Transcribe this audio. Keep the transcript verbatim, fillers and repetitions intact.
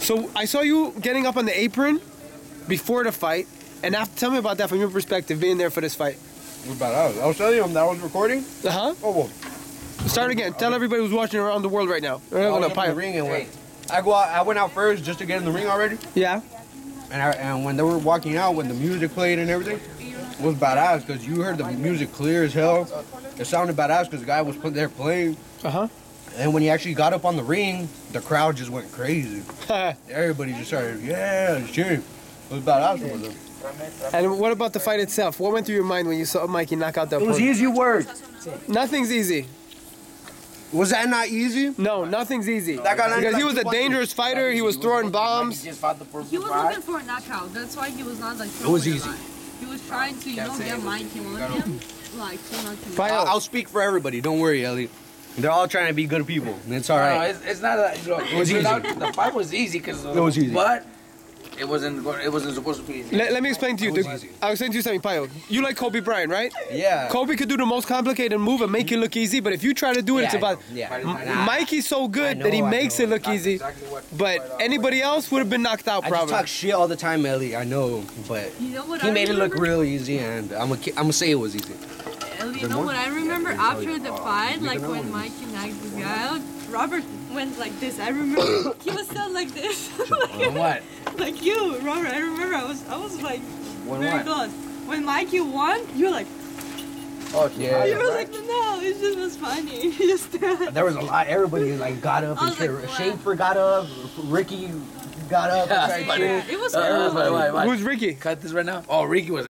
So I saw you getting up on the apron before the fight, and after, tell me about that from your perspective, being there for this fight. It was badass. I was telling you that I was recording. Uh huh. Oh well. Start again. Tell everybody who's watching around the world right now. I was up in the ring and went. I go out. I went out first just to get in the ring already. Yeah. And I, and when they were walking out, when the music played and everything, it was badass because you heard the music clear as hell. It sounded badass because the guy was put there playing. Uh huh. And when he actually got up on the ring, the crowd just went crazy. Everybody just started, yeah, cheering. It was badass for them. And what about the fight itself? What went through your mind when you saw Mikey knock out that It was opponent? easy work. Nothing's easy. Was that not easy? No, nothing's easy. That guy Because he was a dangerous fighter. He was throwing bombs. He was looking for a knockout. That's why he was not like. It was easy. He was trying to, you know, get Mikey on him, like to knock him out. I'll, I'll speak for everybody. Don't worry, Elliot. They're all trying to be good people. And it's all No, right. it's, it's not that. Look, It was easy. The fight was easy because It was easy. But it wasn't. It wasn't supposed to be easy. Let, let me explain to you. It was The- easy. I was saying to you something, Payo. You like Kobe Bryant, right? Yeah. Kobe could do the most complicated move and make it look easy, but if you try to do it, it's Yeah, I about. know. Yeah. M- Nah. Mikey's so good I that he know, I makes know. it look easy, but anybody else would have been knocked out I just probably. talk shit all the time, Ellie. I know, but You know what he I made it look remember? real easy, and I'm gonna I'm gonna say it was easy. You know what I remember after the fight, like when Mikey knocked this guy out, Robert went like this. I remember he was still like this. When what? Like you, Robert. I remember I was I was like When very what? close. When Mikey won, you were like, Oh Yeah. you were like, no, it just was funny. You just There was a lot. Everybody like got up I and was shit. like, wow. Schaefer got up. Ricky got up and started Yeah, cheering. it was Uh, cool. wait, wait, wait. Who's Ricky? Cut this right now. Oh, Ricky was